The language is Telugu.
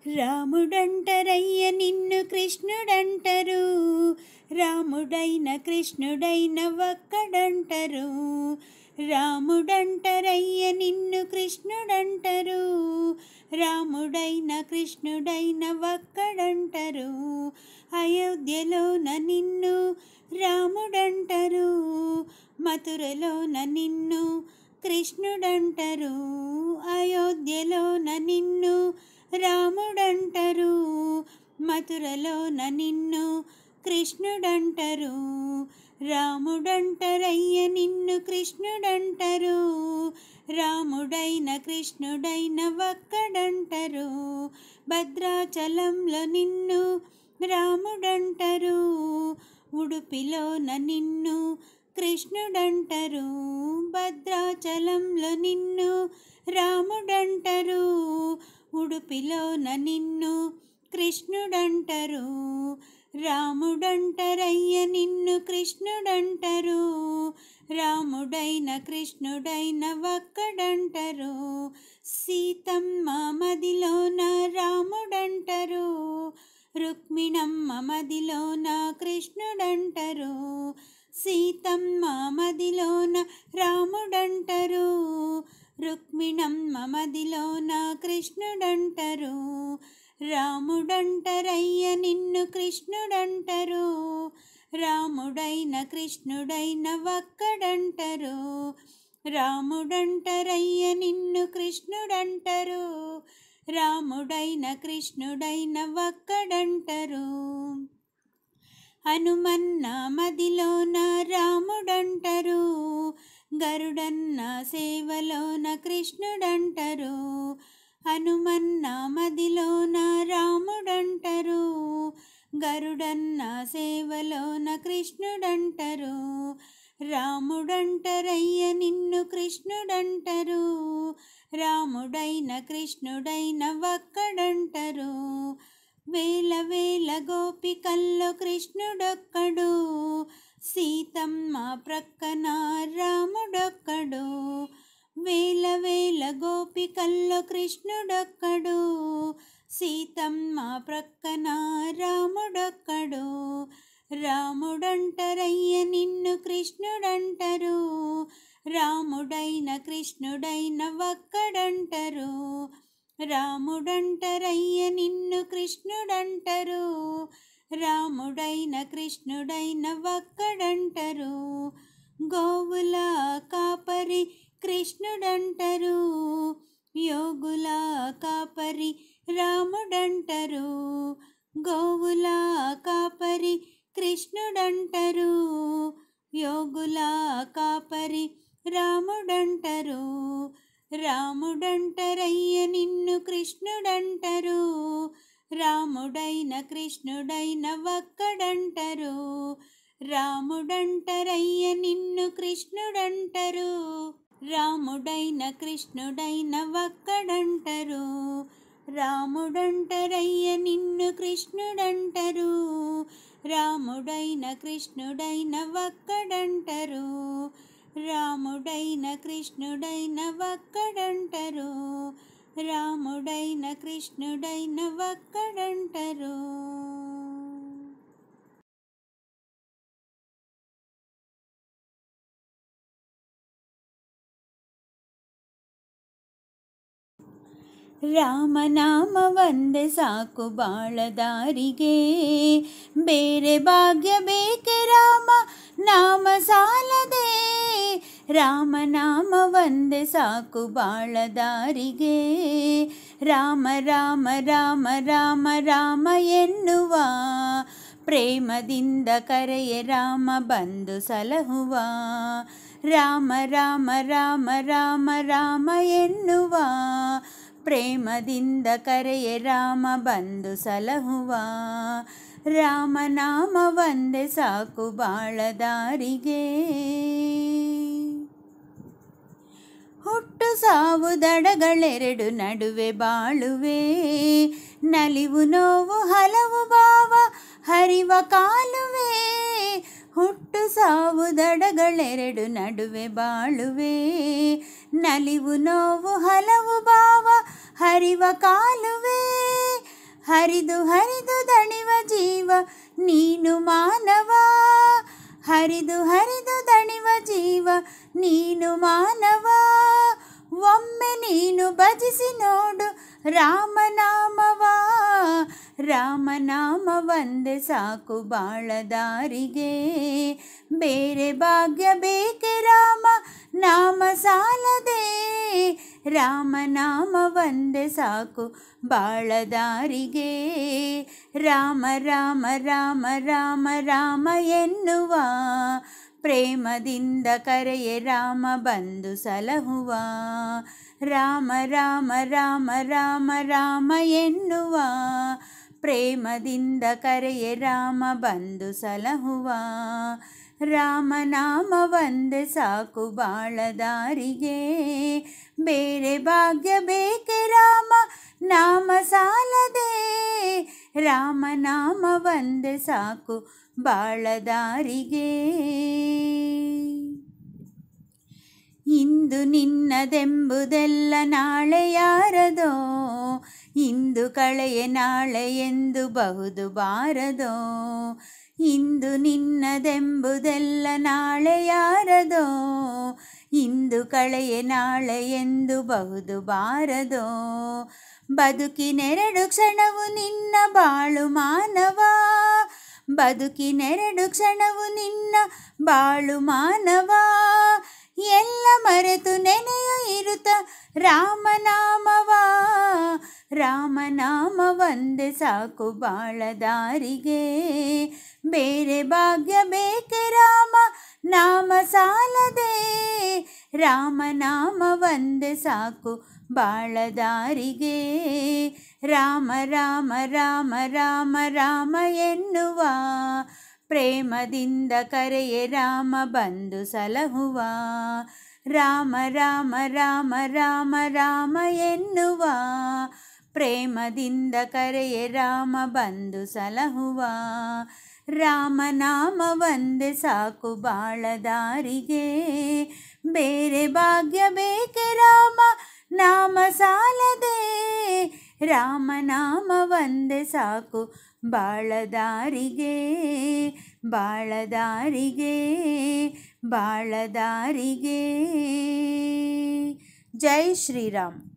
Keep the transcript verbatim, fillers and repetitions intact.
రాముడంటరయ్య నిన్ను కృష్ణుడంటరు, రాముడైన కృష్ణుడైన ఒక్కడంటరు. రాముడంటరయ్య నిన్ను కృష్ణుడంటరు, రాముడైన కృష్ణుడైన ఒక్కడంటరు. అయోధ్యలోన నిన్ను రాముడంటరు, మథురలోన నిన్ను కృష్ణుడంటరు. అయోధ్యలోన నిన్ను రాముడంటరు, మథురలోన నిన్ను కృష్ణుడంటరు. రాముడంటరయ్య నిన్ను కృష్ణుడంటరు, రాముడైన కృష్ణుడైన ఒక్కడంటరు. భద్రాచలంలో నిన్ను రాముడంటరు, ఉడుపిలోన నిన్ను కృష్ణుడంటరు. భద్రాచలంలో నిన్ను రాముడంటరు, ఉడుపిలోన నిన్ను కృష్ణుడంటరు. రాముడంటరయ్య నిన్ను కృష్ణుడంటరు, రాముడైన కృష్ణుడైన ఒక్కడంటరు. సీతమ్మ మదిలోన రాముడంటరు, రుక్మిణమ్మ మదిలోన కృష్ణుడంటరు. సీతమ్మ మదిలోన రాముడంటరు, రుక్మిణమ్మ మదిలోన కృష్ణుడంటరు. రాముడంటరయ్య నిన్ను కృష్ణుడంటరు, రాముడైన కృష్ణుడైన ఒక్కడంటరు. రాముడంటరయ్య నిన్ను కృష్ణుడంటరు, రాముడైన కృష్ణుడైన ఒక్కడంటరు. హనుమన్న మదిలోన రాముడంటరు, గరుడన్న సేవలోన కృష్ణుడంటరు. హనుమన్న మదిలోన రాముడంటరు, గరుడన్న సేవలోన కృష్ణుడంటరు. రాముడంటరయ్య నిన్ను కృష్ణుడంటరు, రాముడైన కృష్ణుడైన ఒక్కడంటరు. వేల వేల గోపికల్లో కృష్ణుడొక్కడు, సీతమ్మ ప్రక్కన రాముడొక్కడు. వేల వేల గోపికల్లో కృష్ణుడొక్కడు, సీతమ్మ ప్రక్కన రాముడొక్కడు. రాముడంటరయ్య నిన్ను కృష్ణుడంటరు, రాముడైన కృష్ణుడైన ఒక్కడంటరు. రాముడంటరయ్య నిన్ను కృష్ణుడంటరు, రాముడైన కృష్ణుడైన ఒక్కడంటరు. గోవుల కాపరి కృష్ణుడంటరు, యోగుల కాపరి రాముడంటరు. గోవుల కాపరి కృష్ణుడంటరు, యోగుల కాపరి రాముడంటరు. రాముడంటరయ్య నిన్ను కృష్ణుడంటరు, రాముడైన కృష్ణుడైన ఒక్కడంటరు. రాముడంటరయ్య నిన్ను కృష్ణుడంటరు, రాముడైన కృష్ణుడైన ఒక్కడంటరు. రాముడంటరయ్య నిన్ను కృష్ణుడంటరు, రాముడైన కృష్ణుడైన ఒక్కడంటరు. రాముడైన కృష్ణుడైన ఒక్కడంటరు, రాముడైన కృష్ణుడైన ఒక్కడంటరు. ರಾಮನಾಮ ಒಂದೆ ಸಾಕು ಬಾಳದಾರಿಗೆ, ಬೇರೆ ಭಾಗ್ಯ ಬೇಕೆ ರಾಮ ನಾಮ ಸಾಲದೆ. ರಾಮನಾಮ ಒಂದೆ ಸಾಕು ಬಾಳದಾರಿಗೆ, ರಾಮ ರಾಮ ರಾಮ ರಾಮ ರಾಮ ಎನ್ನುವ ಪ್ರೇಮದಿಂದ ಕರೆಯ ರಾಮ ಬಂದು ಸಲಹುವ. ರಾಮ ರಾಮ ರಾಮ ರಾಮ ರಾಮ ಎನ್ನುವ ಪ್ರೇಮದಿಂದ ಕರೆಯ ರಾಮ ಬಂದು ಸಲಹುವ. ರಾಮನಾಮ ಒಂದೆ ಸಾಕು ಬಾಳದಾರಿಗೆ. ಹುಟ್ಟು ಸಾವು ದಡಗಳೆರಡು ನಡುವೆ ಬಾಳುವೆ, ನಲಿವು ನೋವು ಹಲವು ಭಾವ ಹರಿವ ಕಾಲುವೆ. ಹುಟ್ಟು ಸಾವು ದಡಗಳೆರಡು ನಡುವೆ ಬಾಳುವೆ, ನಲಿವು ನೋವು ಹಲವು ಭಾವ ಹರಿವ ಕಾಲುವೆ. ಹರಿದು ಹರಿದು ದಣಿವ ಜೀವ ನೀನು ಮಾನವ, ಹರಿದು ಹರಿದು ದಣಿವ ಜೀವ ನೀನು ಮಾನವ. ಒಮ್ಮೆ ನೀನು ಭಜಿಸಿ ನೋಡು ರಾಮನಾಮವ, ರಾಮನಾಮ ಒಂದೇ ಸಾಕು ಬಾಳ ದಾರಿಗೆ. ಬೇರೆ ಭಾಗ್ಯ ಬೇಕೆ ರಾಮ ನಾಮ ಸಾಲದೆ, ರಾಮನಾಮ ಒಂದೇ ಸಾಕು ಬಾಳ ದಾರಿಗೆ. ರಾಮ ರಾಮ ರಾಮ ರಾಮ ರಾಮ ಎನ್ನುವ, ಪ್ರೇಮದಿಂದ ಕರೆಯೆ ರಾಮ ಬಂದು ಸಲಹುವ. ರಾಮ ರಾಮ ರಾಮ ರಾಮ ರಾಮ ಎನ್ನುವ, ಪ್ರೇಮದಿಂದ ಕರೆಯೆ ರಾಮ ಬಂದು ಸಲಹುವ. ರಾಮನಾಮ ಒಂದೇ ಸಾಕು ಬಾಳ ದಾರಿಗೆ. ಬೇರೆ ಭಾಗ್ಯ ಬೇಕೆ ರಾಮ ನಾಮ ಸಾಲದೆ, ರಾಮನಾಮ ಒಂದೇ ಸಾಕು ಬಾಳ ದಾರಿಗೆ. ಇಂದು ನಿನ್ನದೆಂಬುದೆಲ್ಲ ನಾಳೆ ಯಾರದೋ, ಇಂದು ಕಳೆಯೆ ನಾಳೆ ಎಂದು ಬಹುದು ಬಾರದೋ. ಇಂದು ನಿನ್ನದೆಂಬುದೆಲ್ಲ ನಾಳೆ ಯಾರದೋ, ಇಂದು ಕಳೆಯೆ ನಾಳೆ ಎಂದು ಬಹುದು ಬಾರದೋ. ಬದುಕಿನೆರಡು ಕ್ಷಣವು ನಿನ್ನ ಬಾಳು ಮಾನವ, ಬದುಕಿನೆರಡು ಕ್ಷಣವು ನಿನ್ನ ಬಾಳು ಮಾನವ. ಎಲ್ಲ ಮರೆತು ನೆನೆಯು ಇರುತ್ತ ರಾಮನಾಮವ, ರಾಮನಾಮ ಒಂದೇ ಸಾಕು ಬಾಳ ದಾರಿಗೆ. ಬೇರೆ ಭಾಗ್ಯ ಬೇಕೆ ರಾಮ ನಾಮ ಸಾಲದೆ, ರಾಮನಾಮ ಒಂದೇ ಸಾಕು ಬಾಳ ದಾರಿಗೆ. ರಾಮ ರಾಮ ರಾಮ ರಾಮ ರಾಮ ಎನ್ನುವ, ಪ್ರೇಮದಿಂದ ಕರೆಯೆ ರಾಮ ಬಂದು ಸಲಹುವ. ರಾಮ ರಾಮ ರಾಮ ರಾಮ ರಾಮ ಎನ್ನುವ, ಪ್ರೇಮದಿಂದ ಕರೆಯೆ ರಾಮ ಬಂದು ಸಲಹುವ. ರಾಮನಾಮ ಒಂದೇ ಸಾಕು ಬಾಳ ದಾರಿಗೆ. ಬೇರೆ ಭಾಗ್ಯ ಬೇಕೆ ರಾಮ ನಾಮ ಸಾಲದೆ, ರಾಮನಾಮ ಒಂದೇ ಸಾಕು ಬಾಳ ದಾರಿಗೆ, ಬಾಳ ದಾರಿಗೆ, ಬಾಳ ದಾರಿಗೆ. ಜೈ ಶ್ರೀರಾಮ್.